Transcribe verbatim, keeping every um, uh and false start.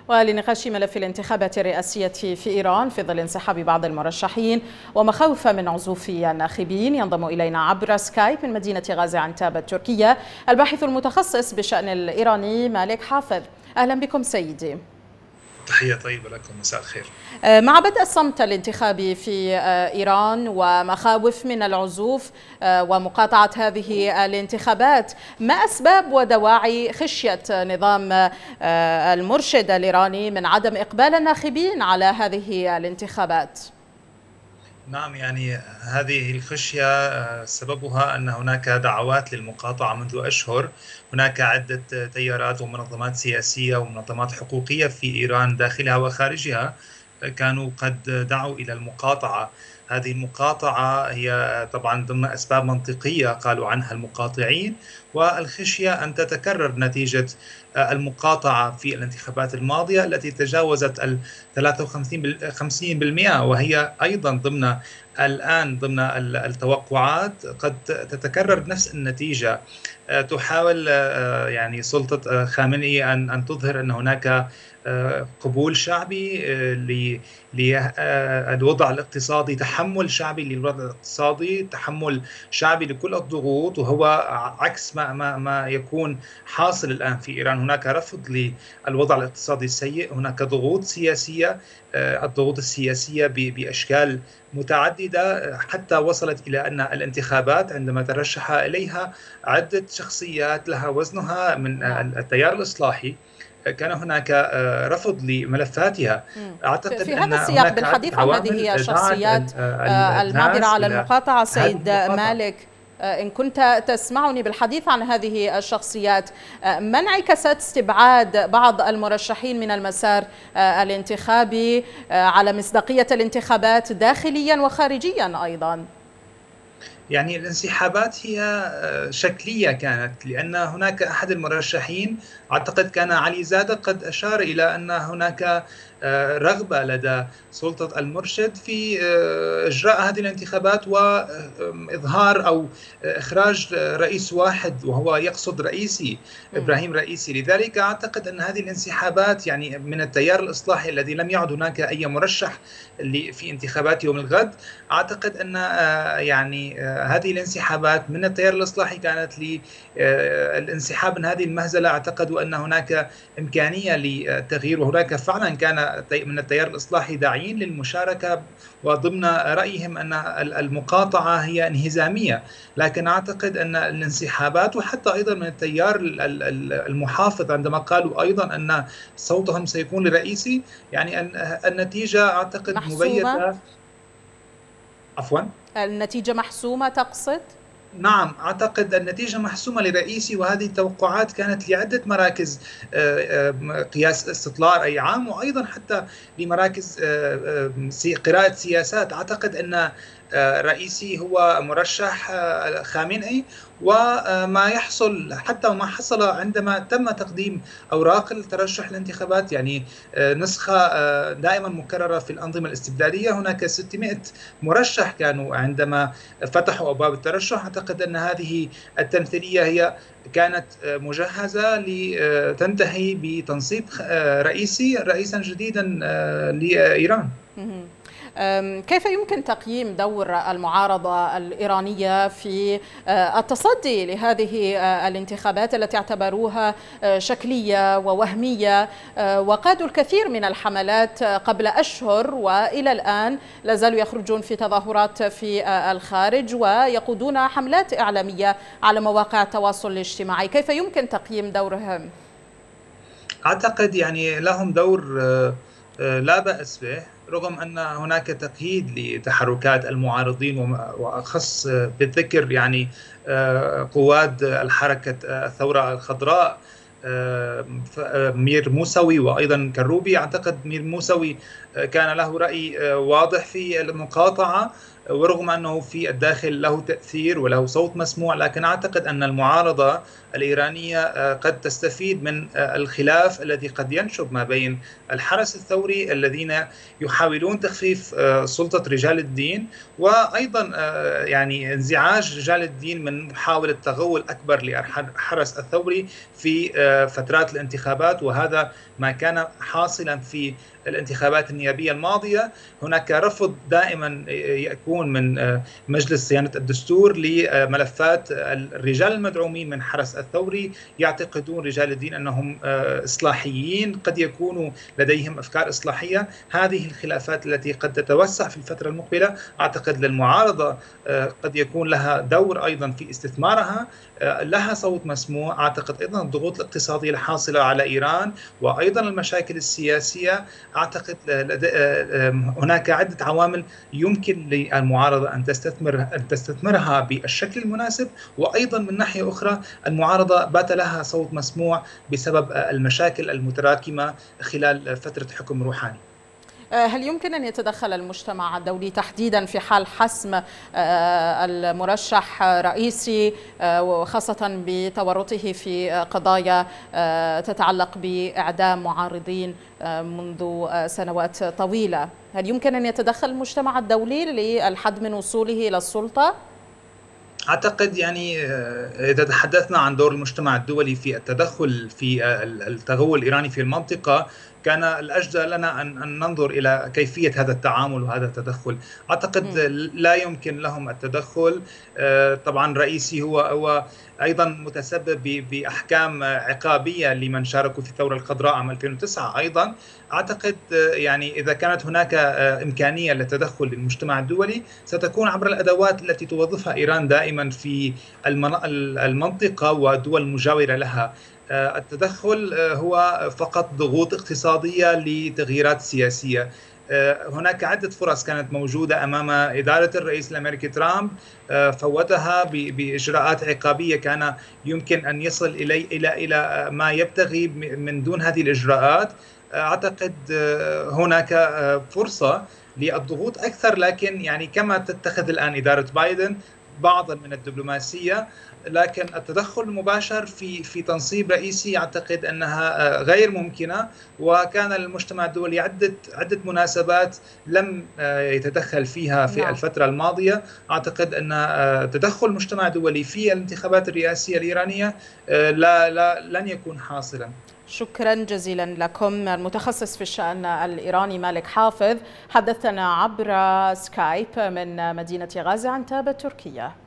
ولنقاش ملف الانتخابات الرئاسية في إيران في ظل انسحاب بعض المرشحين ومخاوف من عزوف الناخبين، ينضم إلينا عبر سكايب من مدينة غازي عنتاب التركية الباحث المتخصص بالشأن الإيراني مالك حافظ. أهلا بكم سيدي. تحية طيبة لكم، مساء الخير. مع بدء الصمت الانتخابي في إيران ومخاوف من العزوف ومقاطعة هذه الانتخابات، ما أسباب ودواعي خشية نظام المرشد الإيراني من عدم إقبال الناخبين على هذه الانتخابات؟ نعم، يعني هذه الخشية سببها أن هناك دعوات للمقاطعة منذ أشهر. هناك عدة تيارات ومنظمات سياسية ومنظمات حقوقية في إيران داخلها وخارجها كانوا قد دعوا إلى المقاطعة. هذه المقاطعة هي طبعا ضمن أسباب منطقية قالوا عنها المقاطعين، والخشية أن تتكرر نتيجة المقاطعة في الانتخابات الماضية التي تجاوزت ال ثلاثة وخمسين بالمئة، وهي أيضا ضمن الآن ضمن التوقعات قد تتكرر نفس النتيجة. تحاول يعني سلطة خامنئي أن أن تظهر أن هناك قبول شعبي للوضع الاقتصادي، تحمل شعبي للوضع الاقتصادي، تحمل شعبي لكل الضغوط، وهو عكس ما ما ما يكون حاصل الآن في إيران. هناك رفض للوضع الاقتصادي السيء، هناك ضغوط سياسية، الضغوط السياسية بأشكال متعددة حتى وصلت إلى أن الانتخابات عندما ترشح إليها عدة شخصيات لها وزنها من التيار الإصلاحي كان هناك رفض لملفاتها. أعتقد في هذا السياق بالحديث عن هذه الشخصيات المعبرة على المقاطعة سيد مالك، إن كنت تسمعني بالحديث عن هذه الشخصيات، ما انعكست استبعاد بعض المرشحين من المسار الانتخابي على مصداقية الانتخابات داخليا وخارجيا أيضا؟ يعني الانسحابات هي شكلية كانت، لأن هناك أحد المرشحين أعتقد كان علي زادة قد أشار إلى أن هناك رغبة لدى سلطة المرشد في إجراء هذه الانتخابات وإظهار أو إخراج رئيس واحد، وهو يقصد رئيسي إبراهيم رئيسي. لذلك أعتقد أن هذه الانسحابات يعني من التيار الإصلاحي الذي لم يعد هناك أي مرشح في انتخابات يوم الغد. أعتقد أن يعني هذه الانسحابات من التيار الإصلاحي كانت للانسحاب من هذه المهزلة. اعتقدوا أن هناك إمكانية للتغيير، وهناك فعلا كان من التيار الإصلاحي داعين للمشاركة، وضمن رأيهم أن المقاطعة هي انهزامية. لكن أعتقد أن الانسحابات وحتى أيضا من التيار المحافظ عندما قالوا أيضا أن صوتهم سيكون لرئيسي، يعني النتيجة أعتقد مبيتة. عفوا، النتيجة محسومة تقصد؟ نعم، أعتقد النتيجة محسومة لرئيسي، وهذه التوقعات كانت لعدة مراكز قياس استطلاع أي عام، وأيضا حتى لمراكز قراءة سياسات. أعتقد أن رئيسي هو مرشح خامنئي، وما يحصل حتى وما حصل عندما تم تقديم أوراق الترشح للانتخابات، يعني نسخة دائما مكررة في الأنظمة الاستبدادية. هناك ستمائة مرشح كانوا عندما فتحوا أبواب الترشح. أعتقد أن هذه التمثيلية هي كانت مجهزة لتنتهي بتنصيب رئيسي رئيسا جديدا لإيران. كيف يمكن تقييم دور المعارضة الإيرانية في التصدي لهذه الانتخابات التي اعتبروها شكلية ووهمية، وقادوا الكثير من الحملات قبل أشهر وإلى الآن لا زالوا يخرجون في تظاهرات في الخارج ويقودون حملات إعلامية على مواقع التواصل الاجتماعي؟ كيف يمكن تقييم دورهم؟ أعتقد يعني لهم دور لا بأس به، رغم أن هناك تقييد لتحركات المعارضين، وأخص بالذكر يعني قواد الحركة الثورة الخضراء مير موسوي وأيضا كروبي. أعتقد مير موسوي كان له رأي واضح في المقاطعة، ورغم أنه في الداخل له تأثير وله صوت مسموع، لكن أعتقد أن المعارضة الإيرانية قد تستفيد من الخلاف الذي قد ينشب ما بين الحرس الثوري الذين يحاولون تخفيف سلطة رجال الدين، وأيضا يعني انزعاج رجال الدين من محاولة تغول أكبر للحرس الثوري في فترات الانتخابات. وهذا ما كان حاصلا في الانتخابات النيابية الماضية. هناك رفض دائما يكون من مجلس صيانة الدستور لملفات الرجال المدعومين من حرس الثوري. يعتقدون رجال الدين أنهم إصلاحيين، قد يكونوا لديهم أفكار إصلاحية. هذه الخلافات التي قد تتوسع في الفترة المقبلة أعتقد للمعارضة قد يكون لها دور أيضا في استثمارها، لها صوت مسموع. أعتقد أيضا الضغوط الاقتصادية الحاصلة على إيران وأيضا المشاكل السياسية، أعتقد هناك عدة عوامل يمكن للمعارضة أن تستثمر أن تستثمرها بالشكل المناسب. وأيضا من ناحية أخرى المعارضة بات لها صوت مسموع بسبب المشاكل المتراكمة خلال فترة حكم روحاني. هل يمكن أن يتدخل المجتمع الدولي تحديدا في حال حسم المرشح رئيسي، وخاصة بتورطه في قضايا تتعلق بإعدام معارضين منذ سنوات طويلة؟ هل يمكن أن يتدخل المجتمع الدولي للحد من وصوله إلى السلطة؟ أعتقد يعني إذا تحدثنا عن دور المجتمع الدولي في التدخل في التغول الإيراني في المنطقة، كان الأجدى لنا أن ننظر إلى كيفية هذا التعامل وهذا التدخل. أعتقد لا يمكن لهم التدخل. طبعا رئيسي هو هو أيضا متسبب بأحكام عقابية لمن شاركوا في الثورة الخضراء عام ألفين وتسعة. أيضا أعتقد يعني إذا كانت هناك إمكانية للتدخل للمجتمع الدولي ستكون عبر الأدوات التي توظفها إيران دائما في المنطقة والدول المجاورة لها. التدخل هو فقط ضغوط اقتصادية لتغييرات سياسية. هناك عدة فرص كانت موجودة أمام إدارة الرئيس الأمريكي ترامب، فوتها بإجراءات عقابية كان يمكن أن يصل إلى إلى إلى ما يبتغي من دون هذه الإجراءات. أعتقد هناك فرصة للضغوط أكثر، لكن يعني كما تتخذ الآن إدارة بايدن بعضا من الدبلوماسية، لكن التدخل المباشر في في تنصيب رئيسي أعتقد أنها غير ممكنة. وكان المجتمع الدولي عدة عدة مناسبات لم يتدخل فيها في الفترة الماضية. أعتقد أن تدخل المجتمع الدولي في الانتخابات الرئاسية الإيرانية لا لا لن يكون حاصلا. شكرا جزيلا لكم. المتخصص في الشأن الإيراني مالك حافظ حدثنا عبر سكايب من مدينة غازي عنتاب تركيا.